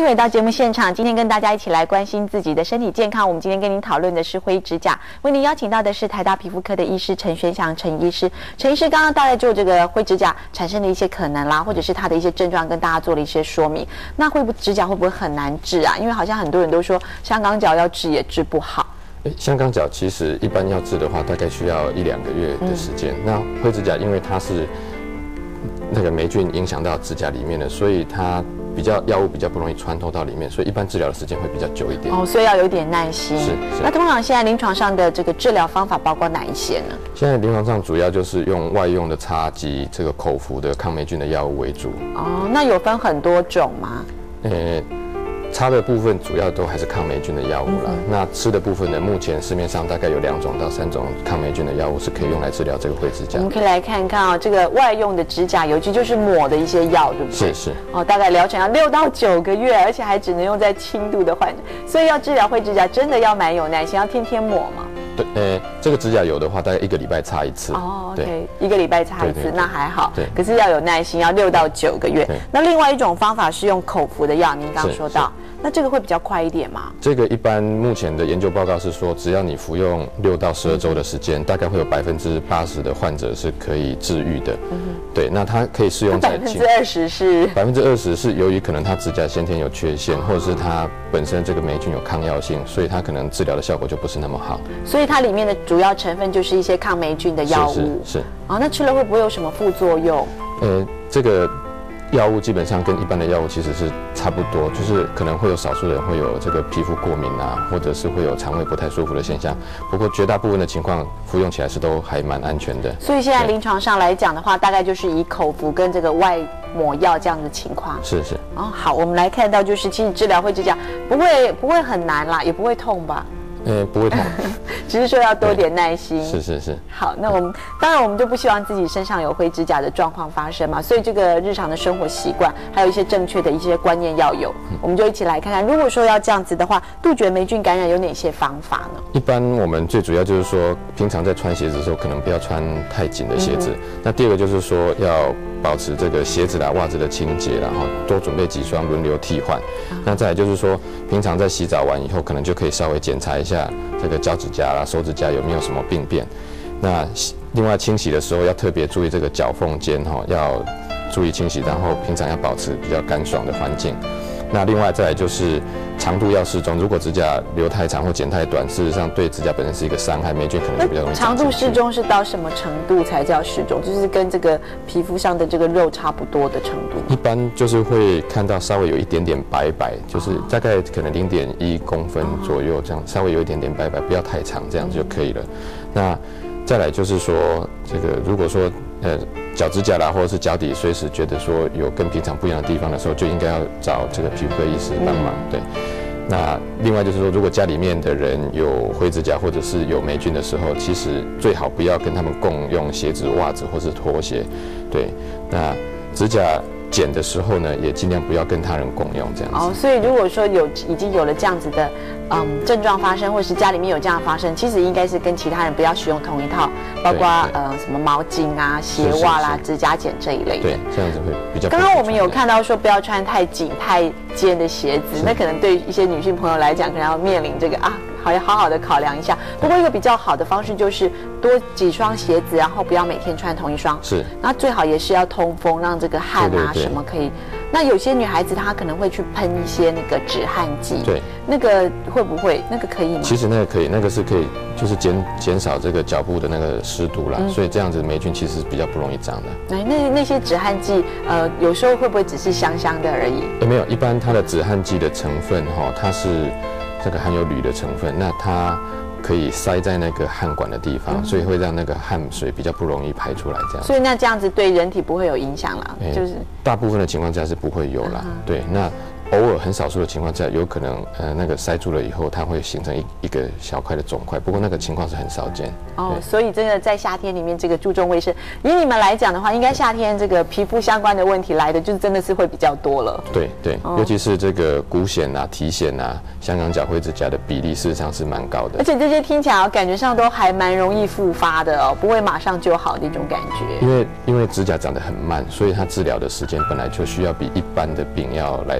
迎回到节目现场。今天跟大家一起来关心自己的身体健康。我们今天跟您讨论的是灰指甲，为您邀请到的是台大皮肤科的医师陈宣祥陈医师。陈医师刚刚大概就这个灰指甲产生的一些可能啦，或者是它的一些症状，跟大家做了一些说明。那指甲会不会很难治啊？因为好像很多人都说香港脚要治也治不好。 香港脚其实一般要治的话，大概需要1-2个月的时间。那灰指甲因为它是那个霉菌影响到指甲里面的，所以它药物比较不容易穿透到里面，所以一般治疗的时间会比较久一点。 哦，所以要有点耐心。是。那通常现在临床上的这个治疗方法包括哪一些呢？现在临床上主要就是用外用的擦及这个口服的抗霉菌的药物为主。 哦，那有分很多种吗？ 擦的部分主要都还是抗霉菌的药物啦。那吃的部分呢，目前市面上大概有2种到3种抗霉菌的药物是可以用来治疗这个灰指甲。 我们可以来看看啊，这个外用的指甲油就是抹的一些药，对不对？ 是。 哦，大概疗程要6到9个月，而且还只能用在轻度的患者，所以要治疗灰指甲真的要蛮有耐心，要天天抹嘛。 对，这个指甲油的话，大概1个礼拜擦1次。 哦 ，OK， 1个礼拜擦1次，那还好。 对。 可是要有耐心，要6到9个月。那另外一种方法是用口服的药，您刚刚说到。那这个会比较快一点吗？这个一般目前的研究报告是说，只要你服用6到12周的时间，大概会有80%的患者是可以治愈的。对，那它可以适用在 20%是 20%是由于可能它指甲先天有缺陷，或者是它本身这个霉菌有抗药性，所以它可能治疗的效果就不是那么好。 所以它里面的主要成分就是一些抗霉菌的药物。 是。 哦，那吃了会不会有什么副作用？ 这个药物基本上跟一般的药物其实是差不多，就是可能会有少数人会有这个皮肤过敏啊，或者是会有肠胃不太舒服的现象。不过绝大部分的情况服用起来是都还蛮安全的。 所以现在临床上来讲的话，大概就是以口服跟这个外抹药这样的情况。 是。 哦，好，我们来看到就是其实治疗灰指甲不会很难啦，也不会痛吧？ 不会痛， 只是说要多点耐心。 是。 好，那当然我们就不希望自己身上有灰指甲的状况发生嘛，所以这个日常的生活习惯，还有一些正确的一些观念要有。我们就一起来看看，如果说要这样子的话，杜绝霉菌感染有哪些方法呢？ 一般我们最主要就是说，平常在穿鞋子的时候，可能不要穿太紧的鞋子。那第二个就是说，要保持这个鞋子啦、袜子的清洁，然后多准备几双轮流替换。那再来就是说，平常在洗澡完以后，可能就可以稍微检查一下这个脚趾甲啦、手指甲有没有什么病变。那另外清洗的时候要特别注意这个脚缝间要注意清洗，然后平常要保持比较干爽的环境。那另外再来就是长度要适中，如果指甲留太长或剪太短，事实上对指甲本身是一个伤害，霉菌可能就比较容易长。 长度适中是到什么程度才叫适中？就是跟这个皮肤上的这个肉差不多的程度。 一般就是会看到稍微有一点点白，就是大概可能0.1公分左右这样，稍微有一点点白，不要太长，这样就可以了。那再来就是说，这个如果说脚指甲啦，或者是脚底随时觉得说有跟平常不一样的地方的时候，就应该要找这个皮肤科医师帮忙。对。那另外就是说，如果家里面的人有灰指甲或者是有霉菌的时候，其实最好不要跟他们共用鞋子、袜子或是拖鞋。对。那指甲剪的时候呢，也尽量不要跟他人共用这样子。 哦，所以如果说已经有了这样子的症状发生，或者是家里面有这样发生，其实应该是跟其他人不要使用同一套，包括什么毛巾啊、鞋袜啦、指甲剪这一类的。 对，这样子会比较。 刚刚我们有看到说不要穿太紧、太尖的鞋子，那可能对一些女性朋友来讲，可能要面临这个好好的考量一下。不过一个比较好的方式就是多几双鞋子，然后不要每天穿同一双。 是。 那最好也是要通风，让这个汗啊什么可以。那有些女孩子她可能会去喷一些那个止汗剂。 对。 那个会不会？那个可以吗？ 其实那个可以，那个是可以，就是减少这个脚部的那个湿度啦。所以这样子霉菌其实比较不容易长的。 那些止汗剂，有时候会不会只是香香的而已？ 没有，一般它的止汗剂的成分它是这个含有铝的成分，那它可以塞在那个汗管的地方，所以会让那个汗水比较不容易排出来，这样。 所以那这样子对人体不会有影响啦，就是大部分的情况下是不会有啦。对，那偶尔很少数的情况下，有可能那个塞住了以后，它会形成一个小块的肿块，不过那个情况是很少见。 哦，所以真的在夏天里面这个注重卫生，以你们来讲的话，应该夏天这个皮肤相关的问题来的就真的是会比较多了。 对，尤其是这个骨癣啊、体癣啊、香港脚、灰指甲的比例，事实上是蛮高的。 而且这些听起来感觉上都还蛮容易复发的哦，不会马上就好的一种感觉。 因为指甲长得很慢，所以它治疗的时间本来就需要比一般的病要来得久。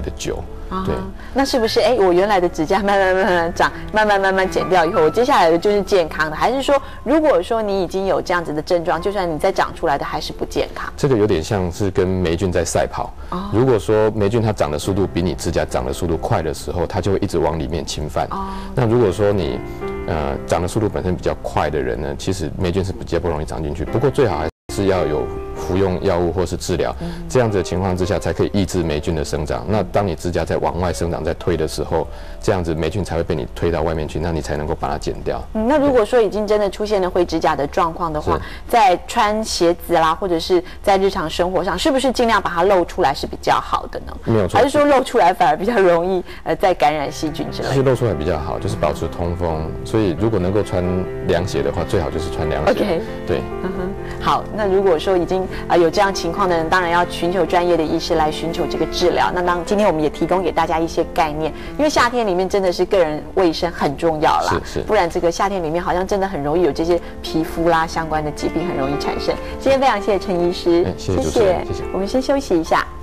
对， 那是不是我原来的指甲慢慢长，慢慢减掉以后，我接下来的就是健康的？还是说，如果说你已经有这样子的症状，就算你再长出来的还是不健康？ 这个有点像是跟霉菌在赛跑。如果说霉菌它长的速度比你指甲长的速度快的时候，它就会一直往里面侵犯。那如果说你长的速度本身比较快的人呢，其实霉菌是比较不容易长进去。不过最好还是要有服用药物或是治疗，这样子的情况之下才可以抑制霉菌的生长。那当你指甲在往外生长、在推的时候，这样子霉菌才会被你推到外面去，那你才能够把它剪掉。 那如果说已经真的出现了灰指甲的状况的话，在穿鞋子啦，或者是在日常生活上，是不是尽量把它露出来是比较好的呢？ 没有错， 还是说露出来反而比较容易再感染细菌之类的？ 其实露出来比较好，就是保持通风。所以如果能够穿凉鞋的话，最好就是穿凉鞋。 OK， 对， 好，那如果说已经有这样情况的人，当然要寻求专业的医师来寻求这个治疗。那今天我们也提供给大家一些概念，因为夏天里面真的是个人卫生很重要啦， 是， 不然这个夏天里面好像真的很容易有这些皮肤啦相关的疾病很容易产生。今天非常谢谢陈医师， 谢谢主持人，谢谢。 我们先休息一下。